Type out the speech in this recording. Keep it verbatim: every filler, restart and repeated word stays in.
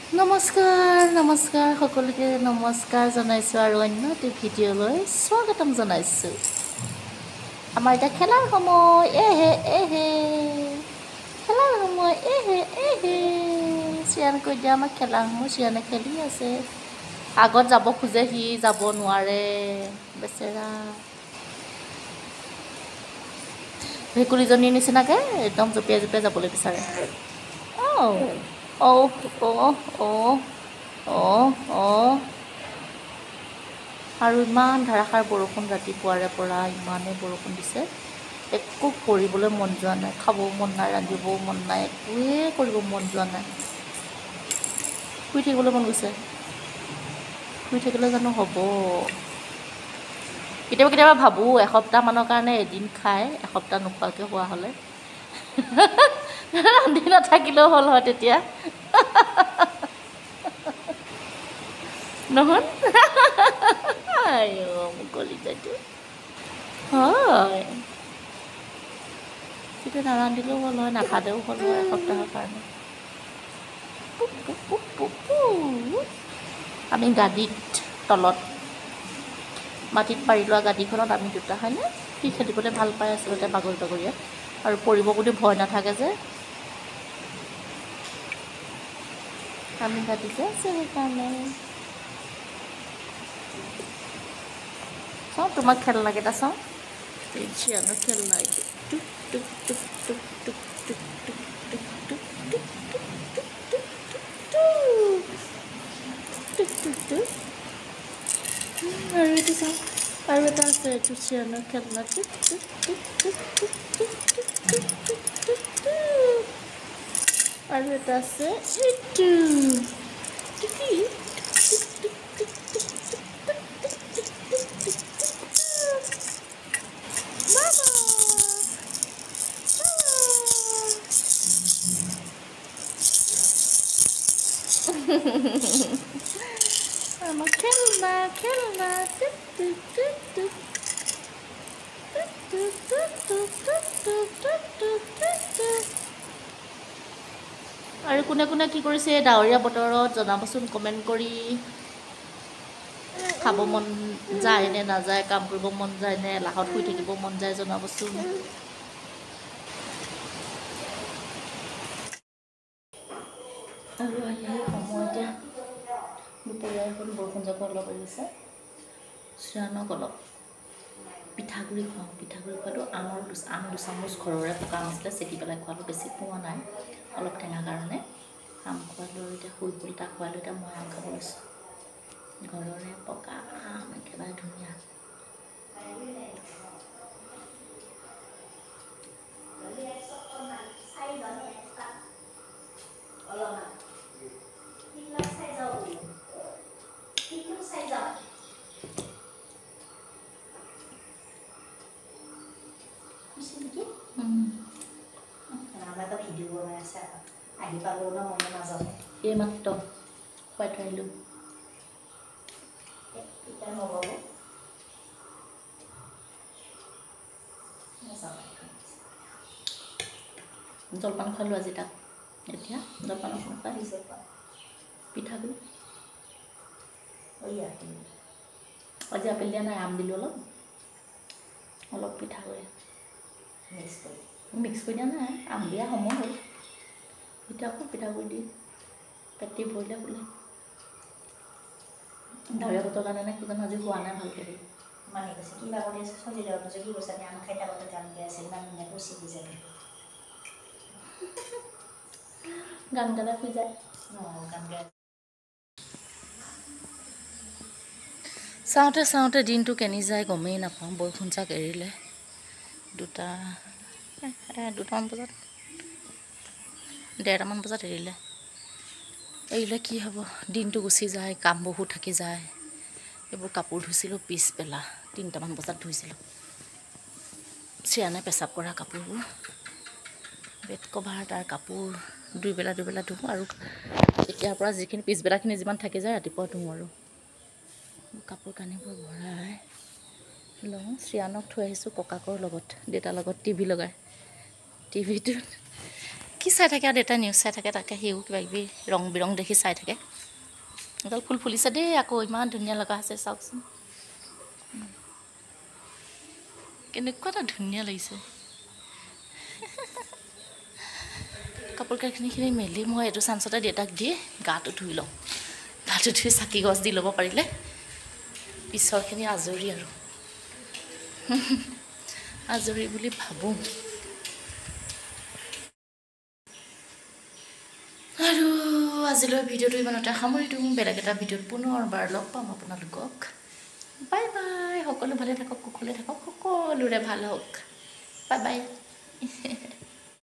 নমস্কাৰ নমস্কাৰ সকলোকে নমস্কাৰ জনাইছোঁ আৰু অন্য এটি ভিডিঅ'লৈ স্বাগতম জনাইছোঁ। আমাৰ এতিয়া খেলাৰ সময় এহে এহে খেলাৰ সময় এহে এহে চিয়ান কৈ দিয়া আমাক খেলাৰ সময়। চিয়ানে খেলি আছে, আগত যাব খোজে সি যাব নোৱাৰে বেচেৰা। ভেকুলীজনীৰ নিচিনাকৈ একদম জঁপিয়াই জঁপিয়াই যাবলৈ বিচাৰে। অঁ অঁ অঁ অঁ অঁ অঁ আৰু ইমান ধাৰাসাৰ বৰষুণ ৰাতিপুৱাৰে পৰা ইমানেই বৰষুণ দিছে, একো কৰিবলৈ মন যোৱা নাই, খাবও মন নাই, ৰান্ধিবও মন নাই, একোৱেই কৰিব মন যোৱা নাই। শুই থাকিবলৈ মন গৈছে, শুই থাকিলে জানো হ'ব? কেতিয়াবা কেতিয়াবা ভাবোঁ এসপ্তাহমানৰ কাৰণে এদিন খাই এসপ্তাহ নোখোৱাকৈ হোৱা হ'লে ৰান্ধি নাথাকিলেও হ'ল হয় তেতিয়া নহয়। আইঅ মুকলি যাইটো হয়, তেতিয়া নাৰান্ধিলেও হ'ল হয়, নাখালেও হ'ল হয় এসপ্তাহৰ কাৰণে। আমি গাদীত তলত মাটিত পাৰি লোৱা গাদীখনত আমি দুটা হয়নে, সি খেলিবলৈ ভাল পাই আচলতে বাগৰি বাগৰিয়ে, আৰু পৰিব বুলি ভয় নাথাকে যে, আমি গাদীতে আছে সেইকাৰণে। চাওঁ তোমাক খেলনাকেইটা চাওঁ, চিয়ানো খেলনা এইটো টুক টুক টুক টুক টুক টুক টুক টুক টুক টুক টুক টুক টুক। আৰু এইটো চাওঁ, আৰু এটা আছে এইটো চিয়ানৰ খেলনা টুক টুক টুক টুক টুক টুক টুক টুক টুক টুক টুক। আৰু এটা আছে এইটো টিকি আমার খেলনা খেলনা টুক টুক টুক টুক টুক টুক টুক টুক টুক টুক টুক টুক টুক। আৰু কোনে কোনে কি কৰিছে ডাৱৰীয়া বতৰত জনাবচোন কমেণ্ট কৰি। খাব মন যায় নে নাযায়, কাম কৰিব মন যায় নে এলাহত শুই থাকিব মন যায় জনাবচোন। আৰু আহি সময়তে দুপৰীয়া এখন বৰষুণ জাক অলপ আহিছে, চিৰাণক অলপ পিঠাগুড়ি খুৱাওঁ। পিঠাগুড়ি খোৱাটো আমৰ দু আম দুচামুচ ঘৰৰে পকা আম আছিলে চেকি পেলাই খোৱালোঁ, বেছি খোৱা নাই, অলপ টেঙা কাৰণে আম খোৱালোঁ। আৰু এতিয়া শুই গ'ল, তাক খোৱালোঁ, এতিয়া মই আম খাব লৈছোঁ। ঘৰৰে পকা আম একেবাৰে ধুনীয়া। এই মাত্ৰ খুৱাই থৈ আহিলোঁ। জলপান খোৱালোঁ আজি তাক, এতিয়া জলপান অকণ খুৱাই দিছে পিঠাগুড়ি। আজি আপেল দিয়া নাই, আম দিলোঁ অলপ অলপ পিঠাগুড়ি মিক্স কৰি মিক্স কৰি দিয়া নাই, আম দিয়া সময় হ'ল, এতিয়া আকৌ পিঠাগুড়ি দি পেটি ভৰিলে বোলে। ডাৱৰীয়া বতৰ কাৰণে নে কি জানো আজি হোৱা নাই ভালকৈ দেই। মানি কৈছে কিবা কৰি আছে চলি যাব কৈছে, কি কৈছে আম খাই থাকোঁতে গান গাই আছে, ইমান ধুনীয়া কৈছে কি জানে গান গালে শুই যায়। অঁ গান গাই চাওঁতে চাওঁতে দিনটো কেনি যায় গমেই নাপাওঁ। বৰষুণ জাক এৰিলে দুটা দুটামান বজাত, ডেৰটামান বজাত এৰিলে। এৰিলে কি হ'ব, দিনটো গুচি যায়, কাম বহুত থাকি যায়। এইবোৰ কাপোৰ ধুইছিলোঁ পিছবেলা তিনিটামান বজাত ধুইছিলোঁ, চিয়ানে পেচাব কৰা কাপোৰবোৰ, বেড কভাৰ তাৰ কাপোৰ দুইবেলা দুইবেলা ধুওঁ। আৰু এতিয়াৰ পৰা যিখিনি পিছবেলাখিনি যিমান থাকি যায় ৰাতিপুৱা ধুওঁ। আৰু কাপোৰ কানিবোৰ ভৰাই লওঁ। শ্ৰিয়ানক থৈ আহিছোঁ ককাকৰ লগত, দেউতাৰ লগত টিভি লগাই। টিভিটোত কি চাই থাকে আৰু দেউতাই নিউজ চাই থাকে তাকে সিও কিবা কিবি ৰং বিৰং দেখি চাই থাকে এডাল ফুল ফুলিছে দেই আকৌ ইমান ধুনীয়া লগা আছে চাওকচোন কেনেকুৱা এটা ধুনীয়া লাগিছে কাপোৰ কানিখিনি মেলি মই এইটো চান্সতে দেউতাক দি গাটো ধুই লওঁ গাটো ধুই চাকি গছ দি ল'ব পাৰিলে পিছৰখিনি আজৰি আৰু আজৰি বুলি ভাবোঁ আৰু আজিলৈ ভিডিঅ'টো ইমানতে সামৰি দিওঁ বেলেগ এটা ভিডিঅ'ত পুনৰবাৰ লগ পাম আপোনালোকক বাই বাই সকলো ভালে থাকক কুশলে থাকক সকলোৰে ভাল হওক বাই বাই